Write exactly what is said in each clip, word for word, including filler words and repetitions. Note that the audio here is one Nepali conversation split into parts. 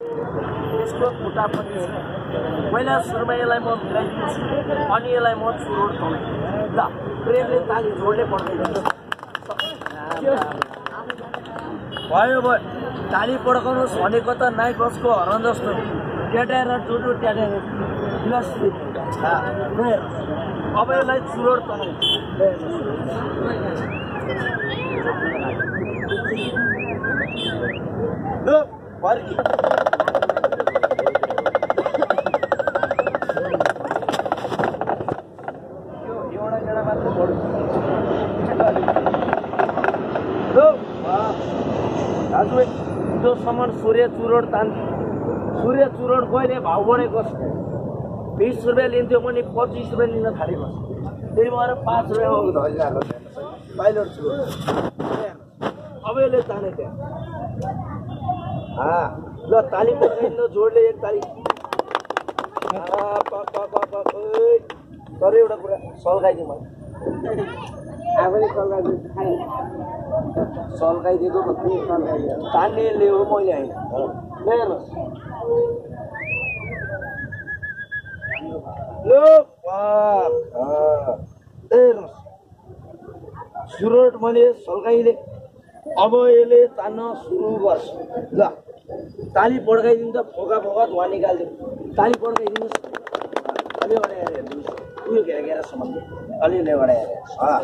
यसको खुट्टा पनि छ पहिला सुरुमा यसलाई म मिलाइदिन्छु अनि यसलाई म चुरोड तल ल प्रेमले ताली जोडले पड्दै भयो भयो ताली पड्काउनुहोस् भनेको त नाइट बसको हरन जस्तो ट्याट्याएर टुटु ट्याट्याएर प्लस अब यसलाई चुरोड तल ल फर्की जो सामान सूर्य चुरोड तान सूर्य चुरोड कहिले भाउ बढेको छ बीस रुपियाँ लिन्थ्यो भने पच्चिस रुपियाँ लिन थालेको छ त्यही भएर पाँच रुपियाँमा धरिरहेको पाइलट छु अब यसले ताने त्यहाँ ल ताली पकाइदिनु जोडले एक ताली तर एउटा कुरा सल्काइदिउँ मैले आफैले सल्काइदिनु सल्काइदिएको तान्ने ल्याऊ मैले होइन हेर्नुहोस् हेर्नुहोस् सुरोट मैले सल्काइदिएँ अब यसले तान्न सुरु गर्छ ल ताली पड्काइदिनु त फोका फोका धुवा निकालिदिनु ताली पड्काइदिनुहोस् अलि अगाडि आएर हेरिदिनुहोस् उयो घेर घेर सम्म अलिअलि अगाडि आएर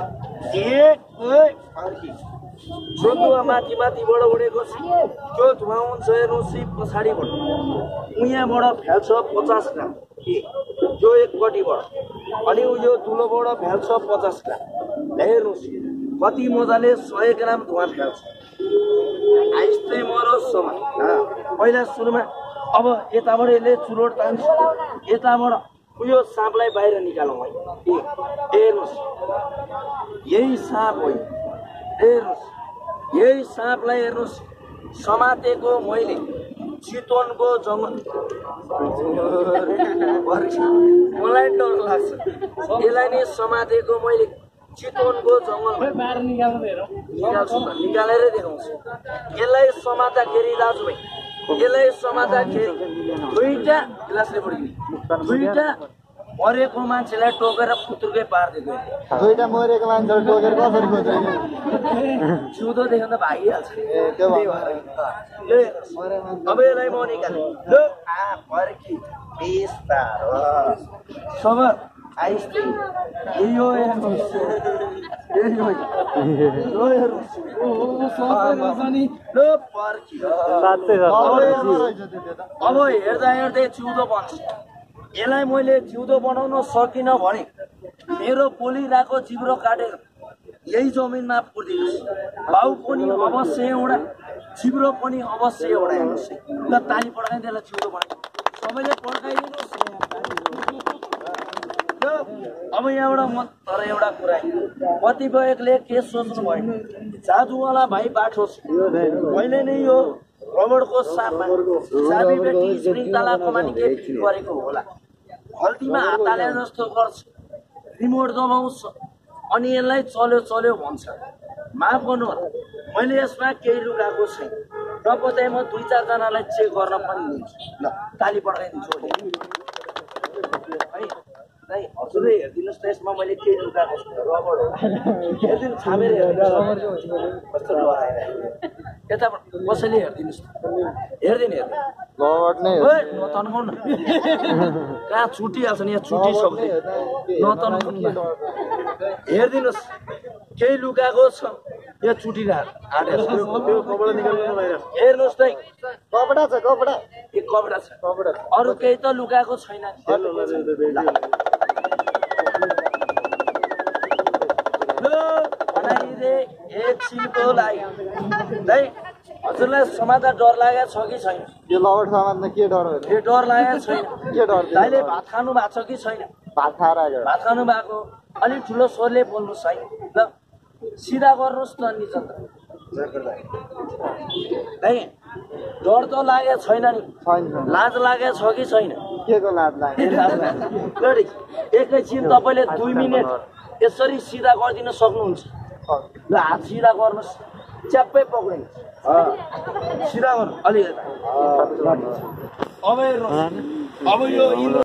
फर्की जो धुवा माथि माथिबाट उडेको छ त्यो धुवा हुन्छ हेर्नुहोस् पछाडिबाट उयाँबाट फ्याल्छ पचास ग्राम यो एकपट्टिबाट अनि उयो दुलोबाट फ्याल्छ पचास ग्राम हेर्नुहोस् कति मजाले सय ग्राम धुवा फ्याल्छ आइस्तै मरो समान पहिला सुरुमा अब यताबाट यसले चुरोड तान्छ यताबाट उयो साँपलाई बाहिर निकालौँ है हेर्नुहोस् यही साँप हो हेर्नुहोस् यही साँपलाई हेर्नुहोस् समातेको मैले चितवनको जङ्गल मलाई डर लाग्छ यसलाई नै समातेको मैले चितवनको जङ्गल निकाल्छु निकालेरै देखाउँछु यसलाई समात्दाखेरि दाजुभाइ यसलाई समात्दाखेरि दुईटा गिलासले पड्किने दुईटा मरेको मान्छेलाई टोकेर फुत्रुकै पारिदिएको दुईटा मरेको मान्छेलाई टोकेर कसरी खोज्दैन जिउँदो देख्दा त भागिहाल्छ अब यसलाई म निकालेँ ल आ फर्की बिस्तारो सब आइस्ते यो हेर्नुहोस् अब हेर्दा हेर्दै जिउँदो बन्छ यसलाई मैले जिउँदो बनाउन सकिनँ भने मेरो पोलिरहेको जिब्रो काटेर यही जमिनमा पुर्दिनुहोस् भाउ पनि अवश्य एउटा जिब्रो पनि अवश्य एउटा हेर्नुहोस् ल ताली पड्काइ त्यसलाई जिउँदो बनाइ सबैले पड्काइदिनुहोस् अब यहाँबाट म तर एउटा कुरा कतिपयले के सोच्नु भयो जादुवाला भाइ बाठोस् मैले नै यो रबरको सापमा चाबी बेटी श्रृङ्खला कमानी के गरेको होला हल्दीमा हात हाले जस्तो गर्छ रिमोट दबाउँछ अनि यसलाई चल्यो चल्यो भन्छ माफ गर्नु मैले यसमा केही लुकाएको छैन नपत्याइ म दुई चारजनालाई चेक गर्न पनि दिन्छु ल ताली पड्काइदिन्छु है नै हजुरले हेरिदिनुहोस् त यसमा मैले केही लुकाएको छु रबर हो हेरिदिनु छामेर हेरिदिनुहोस् कस्तो डराइरहेको यताबाट कसैले हेरिदिनुहोस् हेरिदिनु हेरिदिनु नतन्काउ न कहाँ छुटिहाल्छ नि यहाँ छुटिसक्दै नतन्काउनु हेरिदिनुहोस् केही लुकाएको छ यो छुटिरहेको हेर्नुहोस् त कपडा छ कपडा ए कपडा छ कपडा अरू केही त लुकाएको छैन एकछिनको लागि है हजुरलाई समाचार डर लागेको छ कि छैन यो लबर समाजमा के डर हो ए डर लागेको छैन के डर दाइले भात खानु भएको छ कि छैन भात खाएर भात खानु भएको अलिक ठुलो स्वरले बोल्नुहोस् है ल सिधा गर्नुहोस् न निचो है डर त लागेको छैन नि लाज लागेको छ कि छैन के को लाज लाग्यो एकैछिन तपाईँले दुई मिनट यसरी सिधा गरिदिन सक्नुहुन्छ ल हात सिधा गर्नुहोस् च्याप्पै पक्रिन्छ सिधा गर्नु अलि यता अब हेर्नु अब यो